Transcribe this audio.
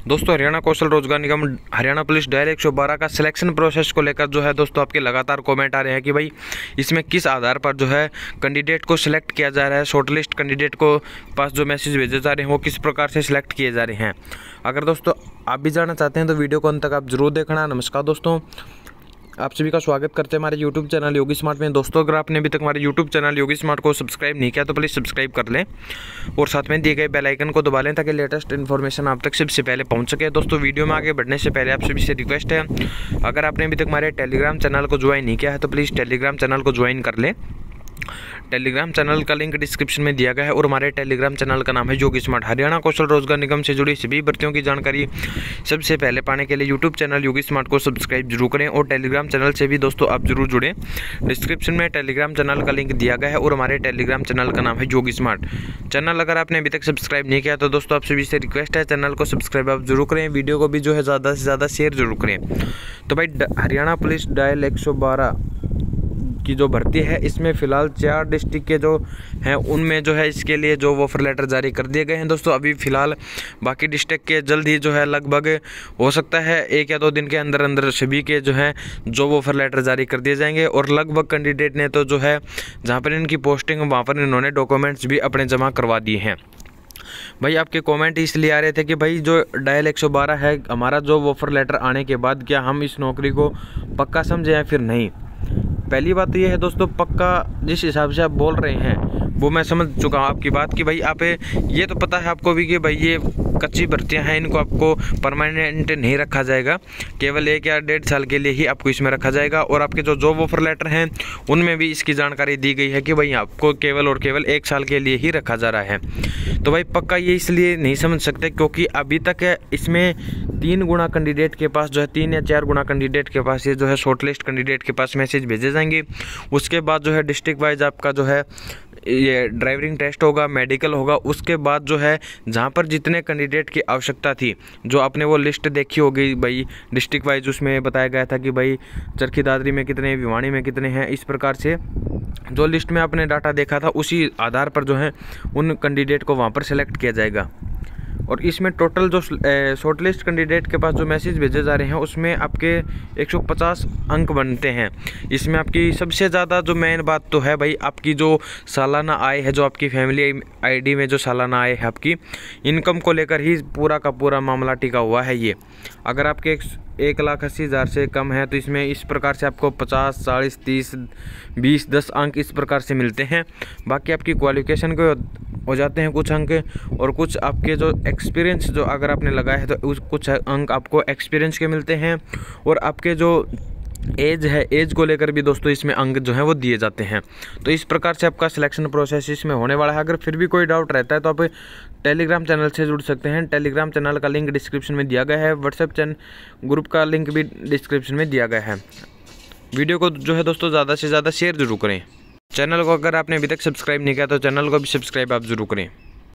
दोस्तों हरियाणा कौशल रोजगार निगम Haryana police dial 112 का सिलेक्शन प्रोसेस को लेकर जो है दोस्तों आपके लगातार कमेंट आ रहे हैं कि भाई इसमें किस आधार पर जो है कैंडिडेट को सिलेक्ट किया जा रहा है, शॉर्टलिस्ट कैंडिडेट को पास जो मैसेज भेजे जा रहे हैं वो किस प्रकार से सिलेक्ट किए जा रहे हैं। अगर दोस्तों आप भी जानना चाहते हैं तो वीडियो को अंत तक आप जरूर देखना। नमस्कार दोस्तों, आप सभी का स्वागत करते हैं हमारे YouTube चैनल योगी स्मार्ट में। दोस्तों अगर आपने अभी तक हमारे YouTube चैनल योगी स्मार्ट को सब्सक्राइब नहीं किया तो प्लीज़ सब्सक्राइब कर लें और साथ में दिए गए बेल आइकन को दबा लें ताकि लेटेस्ट इन्फॉर्मेशन आप तक सबसे पहले पहुंच सके। दोस्तों वीडियो में आगे बढ़ने से पहले आप सभी से रिक्वेस्ट है, अगर आपने अभी तक हमारे टेलीग्राम चैनल को ज्वाइन नहीं किया है तो प्लीज़ टेलीग्राम चैनल को ज्वाइन कर लें। टेलीग्राम चैनल का लिंक डिस्क्रिप्शन में दिया गया है और हमारे टेलीग्राम चैनल का नाम है योगी स्मार्ट। हरियाणा कौशल रोजगार निगम से जुड़ी सभी भर्तियों की जानकारी सबसे पहले पाने के लिए यूट्यूब चैनल योगी स्मार्ट को सब्सक्राइब जरूर करें और टेलीग्राम चैनल से भी दोस्तों आप जरूर जुड़ें। डिस्क्रिप्शन में टेलीग्राम चैनल का लिंक दिया गया है और हमारे टेलीग्राम चैनल का नाम है योगी स्मार्ट चैनल। अगर आपने अभी तक सब्सक्राइब नहीं किया तो दोस्तों आप सभी से रिक्वेस्ट है चैनल को सब्सक्राइब आप जरूर करें, वीडियो को भी जो है ज़्यादा से ज़्यादा शेयर जरूर करें। तो भाई हरियाणा पुलिस डायल 112 की जो भर्ती है इसमें फ़िलहाल 4 डिस्ट्रिक्ट के जो हैं उनमें जो है इसके लिए जो ऑफर लेटर जारी कर दिए गए हैं। दोस्तों अभी फ़िलहाल बाकी डिस्ट्रिक्ट के जल्द ही जो है लगभग हो सकता है 1 या 2 दिन के अंदर अंदर सभी के जो है जॉब ऑफर लेटर जारी कर दिए जाएंगे और लगभग कैंडिडेट ने तो जो है जहाँ पर इनकी पोस्टिंग वहाँ पर इन्होंने डॉक्यूमेंट्स भी अपने जमा करवा दिए हैं। भाई आपके कमेंट इसलिए आ रहे थे कि भाई जो डायल 112 है हमारा जॉब ऑफर लेटर आने के बाद क्या हम इस नौकरी को पक्का समझें या फिर नहीं। पहली बात तो ये है दोस्तों, पक्का जिस हिसाब से आप बोल रहे हैं वो मैं समझ चुका हूँ आपकी बात कि भाई आप ये तो पता है आपको भी कि भाई ये कच्ची भर्तियाँ हैं, इनको आपको परमानेंट नहीं रखा जाएगा, केवल 1 या 1.5 साल के लिए ही आपको इसमें रखा जाएगा। और आपके जो जॉब ऑफर लेटर हैं उनमें भी इसकी जानकारी दी गई है कि भाई आपको केवल और केवल 1 साल के लिए ही रखा जा रहा है। तो भाई पक्का ये इसलिए नहीं समझ सकते क्योंकि अभी तक इसमें 3 गुना कैंडिडेट के पास जो है 3 या 4 गुना कैंडिडेट के पास ये जो है शॉर्टलिस्ट कैंडिडेट के पास मैसेज भेजे जाएंगे। उसके बाद जो है डिस्ट्रिक्ट वाइज आपका जो है ये ड्राइविंग टेस्ट होगा, मेडिकल होगा। उसके बाद जो है जहाँ पर जितने कैंडिडेट की आवश्यकता थी, जो आपने वो लिस्ट देखी होगी भाई डिस्ट्रिक्ट वाइज, उसमें बताया गया था कि भाई चरखी दादरी में कितने, भिवानी में कितने हैं, इस प्रकार से जो लिस्ट में आपने डाटा देखा था उसी आधार पर जो है उन कैंडिडेट को वहाँ पर सेलेक्ट किया जाएगा। और इसमें टोटल जो शॉर्टलिस्ट कैंडिडेट के पास जो मैसेज भेजे जा रहे हैं उसमें आपके 150 अंक बनते हैं। इसमें आपकी सबसे ज़्यादा जो मेन बात तो है भाई आपकी जो सालाना आय है, जो आपकी फैमिली आईडी में जो सालाना आय है आपकी इनकम को लेकर ही पूरा का पूरा मामला टिका हुआ है। ये अगर आपके 1,80,000 से कम है तो इसमें इस प्रकार से आपको 50, 40, 30, 20, 10 अंक इस प्रकार से मिलते हैं। बाकी आपकी क्वालिफिकेशन को हो जाते हैं कुछ अंक और कुछ आपके जो एक्सपीरियंस जो अगर आपने लगाया है तो कुछ अंक आपको एक्सपीरियंस के मिलते हैं। और आपके जो एज है, एज को लेकर भी दोस्तों इसमें अंक जो है वो दिए जाते हैं। तो इस प्रकार से आपका सिलेक्शन प्रोसेस इसमें होने वाला है। अगर फिर भी कोई डाउट रहता है तो आप टेलीग्राम चैनल से जुड़ सकते हैं। टेलीग्राम चैनल का लिंक डिस्क्रिप्शन में दिया गया है, व्हाट्सएप चैनल ग्रुप का लिंक भी डिस्क्रिप्शन में दिया गया है। वीडियो को जो है दोस्तों ज़्यादा से ज़्यादा शेयर जरूर करें। चैनल को अगर आपने अभी तक सब्सक्राइब नहीं किया तो चैनल को भी सब्सक्राइब आप जरूर करें।